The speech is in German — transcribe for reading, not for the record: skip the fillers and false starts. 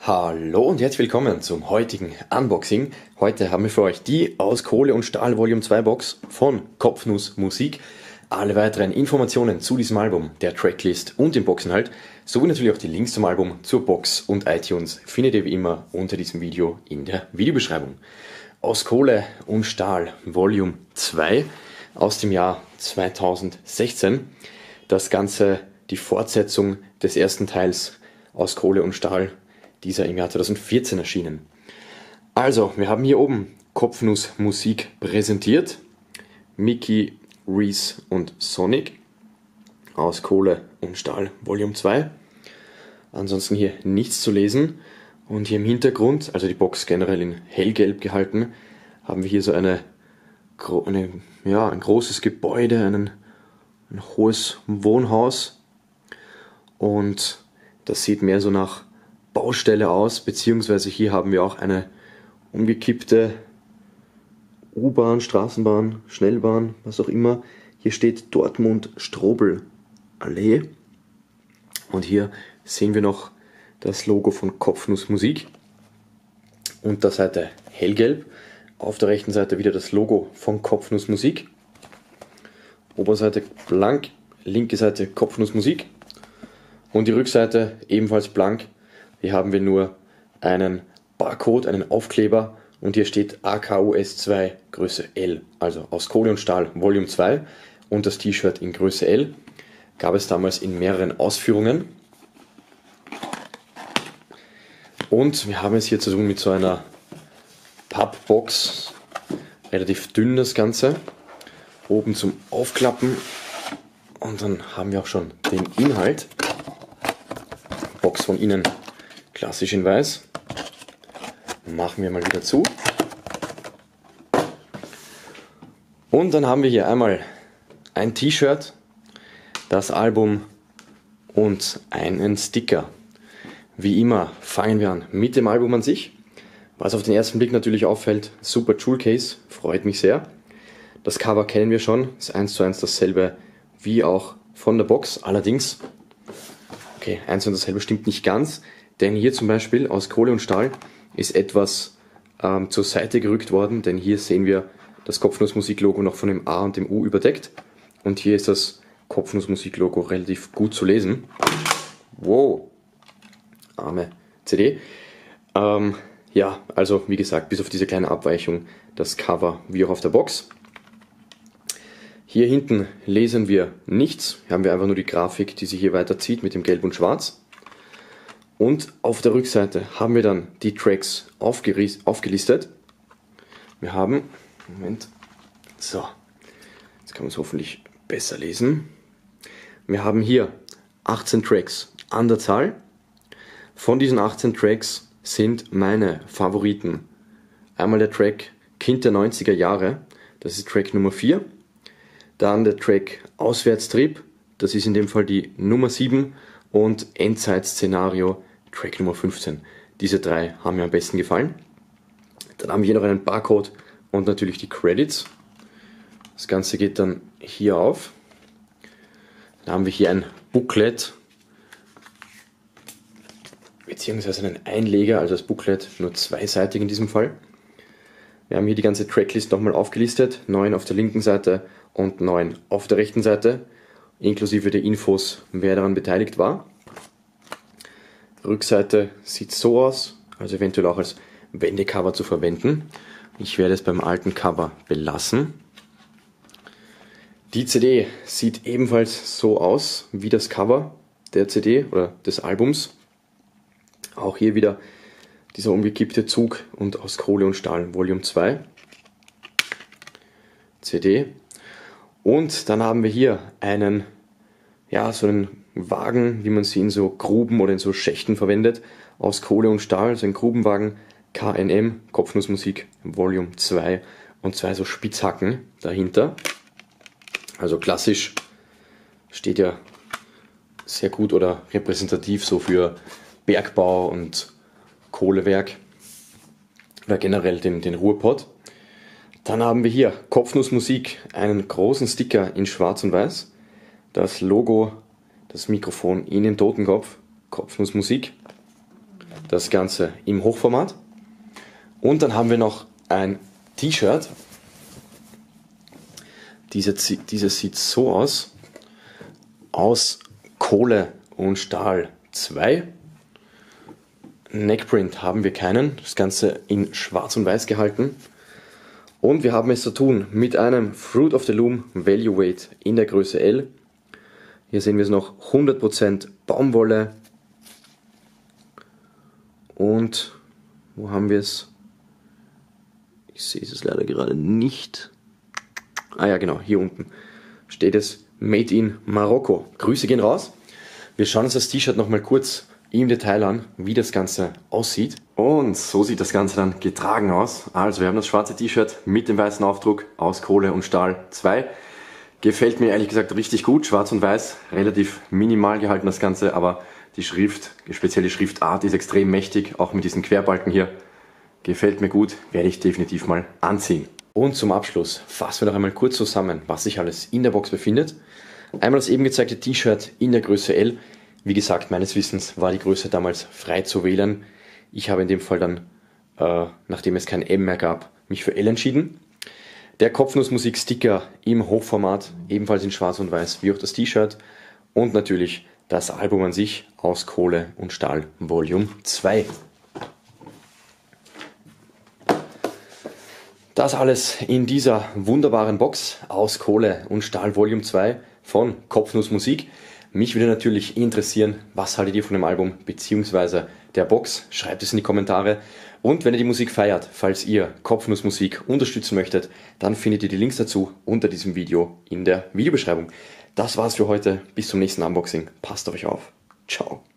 Hallo und herzlich willkommen zum heutigen Unboxing. Heute haben wir für euch die aus Kohle und Stahl Volume 2 Box von Kopfnuss Musik. Alle weiteren Informationen zu diesem Album, der Tracklist und dem Boxinhalt, sowie natürlich auch die Links zum Album, zur Box und iTunes findet ihr wie immer unter diesem Video in der Videobeschreibung. Aus Kohle und Stahl Volume 2 aus dem Jahr 2016. Das Ganze die Fortsetzung des ersten Teils aus Kohle und Stahl, dieser im Jahr 2014 erschienen. Also, wir haben hier oben Kopfnuss Musik präsentiert. Mickey, Reese und Sonic aus Kohle und Stahl Volume 2. Ansonsten hier nichts zu lesen. Und hier im Hintergrund, also die Box generell in hellgelb gehalten, haben wir hier so ein großes Gebäude, ein hohes Wohnhaus. Und das sieht mehr so nach Baustelle aus, beziehungsweise hier haben wir auch eine umgekippte U-Bahn, Straßenbahn, Schnellbahn, was auch immer. Hier steht Dortmund-Strobel-Allee. Und hier sehen wir noch das Logo von Kopfnuss Musik. Unterseite hellgelb. Auf der rechten Seite wieder das Logo von Kopfnuss Musik. Oberseite blank, linke Seite Kopfnuss Musik. Und die Rückseite ebenfalls blank. Hier haben wir nur einen Barcode, einen Aufkleber und hier steht AKUS2 Größe L, also aus Kohle und Stahl Volume 2 und das T-Shirt in Größe L. Gab es damals in mehreren Ausführungen. Und wir haben es hier zu tun mit so einer Pappbox, relativ dünn das Ganze, oben zum Aufklappen und dann haben wir auch schon den Inhalt. Box von innen klassisch in weiß. Machen wir mal wieder zu. Und dann haben wir hier einmal ein T-Shirt, das Album und einen Sticker. Wie immer fangen wir an mit dem Album an sich. Was auf den ersten Blick natürlich auffällt, super Jewel Case, freut mich sehr. Das Cover kennen wir schon, ist 1:1 dasselbe wie auch von der Box. Allerdings, okay, 1:1 dasselbe stimmt nicht ganz. Denn hier zum Beispiel aus Kohle und Stahl ist etwas zur Seite gerückt worden, denn hier sehen wir das Kopfnuss Musik Logo noch von dem A und dem U überdeckt. Und hier ist das Kopfnuss Musik Logo relativ gut zu lesen. Wow, arme CD. Ja, also wie gesagt, bis auf diese kleine Abweichung das Cover wie auch auf der Box. Hier hinten lesen wir nichts, hier haben wir einfach nur die Grafik, die sich hier weiterzieht mit dem Gelb und Schwarz. Und auf der Rückseite haben wir dann die Tracks aufgelistet. Wir haben, Moment, so, jetzt kann man es hoffentlich besser lesen. Wir haben hier 18 Tracks an der Zahl. Von diesen 18 Tracks sind meine Favoriten einmal der Track Kind der 90er Jahre, das ist Track Nummer 4. Dann der Track Auswärtstrip, das ist in dem Fall die Nummer 7. Und Endzeit-Szenario, Track Nummer 15. Diese drei haben mir am besten gefallen. Dann haben wir hier noch einen Barcode und natürlich die Credits. Das Ganze geht dann hier auf. Dann haben wir hier ein Booklet, beziehungsweise einen Einleger, also das Booklet nur zweiseitig in diesem Fall. Wir haben hier die ganze Tracklist nochmal aufgelistet, 9 auf der linken Seite und 9 auf der rechten Seite, inklusive der Infos, wer daran beteiligt war. Die Rückseite sieht so aus, also eventuell auch als Wendecover zu verwenden. Ich werde es beim alten Cover belassen. Die CD sieht ebenfalls so aus wie das Cover der CD oder des Albums. Auch hier wieder dieser umgekippte Zug und aus Kohle und Stahl Volume 2 CD. Und dann haben wir hier einen, ja, so einen Wagen, wie man sie in so Gruben oder in so Schächten verwendet, aus Kohle und Stahl, also ein Grubenwagen KNM, Kopfnuss Musik Volume 2 und zwei so Spitzhacken dahinter. Also klassisch, steht ja sehr gut oder repräsentativ so für Bergbau und Kohlewerk oder generell den Ruhrpott. Dann haben wir hier Kopfnuss Musik, einen großen Sticker in schwarz und weiß, das Logo, das Mikrofon in den Totenkopf, Kopfnuss Musik. Das Ganze im Hochformat. Und dann haben wir noch ein T-Shirt. Dieses sieht so aus Kohle und Stahl 2. Neckprint haben wir keinen, das Ganze in schwarz und weiß gehalten. Und wir haben es zu tun mit einem Fruit of the Loom Value Weight in der Größe L. Hier sehen wir es noch 100% Baumwolle. Und wo haben wir es? Ich sehe es leider gerade nicht. Ah ja, genau, hier unten steht es Made in Marokko. Grüße gehen raus. Wir schauen uns das T-Shirt nochmal kurz im Detail an, wie das Ganze aussieht. Und so sieht das Ganze dann getragen aus. Also wir haben das schwarze T-Shirt mit dem weißen Aufdruck aus Kohle und Stahl 2. Gefällt mir ehrlich gesagt richtig gut. Schwarz und weiß, relativ minimal gehalten das Ganze, aber die Schrift, speziell die Schriftart ist extrem mächtig, auch mit diesen Querbalken hier. Gefällt mir gut, werde ich definitiv mal anziehen. Und zum Abschluss fassen wir noch einmal kurz zusammen, was sich alles in der Box befindet. Einmal das eben gezeigte T-Shirt in der Größe L. Wie gesagt, meines Wissens war die Größe damals frei zu wählen. Ich habe in dem Fall dann, nachdem es kein M mehr gab, mich für L entschieden. Der Kopfnussmusik-Sticker im Hochformat, ebenfalls in schwarz und weiß, wie auch das T-Shirt. Und natürlich das Album an sich aus Kohle und Stahl Volume 2. Das alles in dieser wunderbaren Box aus Kohle und Stahl Volume 2 von Kopfnussmusik. Mich würde natürlich interessieren, was haltet ihr von dem Album bzw. der Box? Schreibt es in die Kommentare. Und wenn ihr die Musik feiert, falls ihr Kopfnussmusik unterstützen möchtet, dann findet ihr die Links dazu unter diesem Video in der Videobeschreibung. Das war's für heute. Bis zum nächsten Unboxing. Passt auf euch auf. Ciao.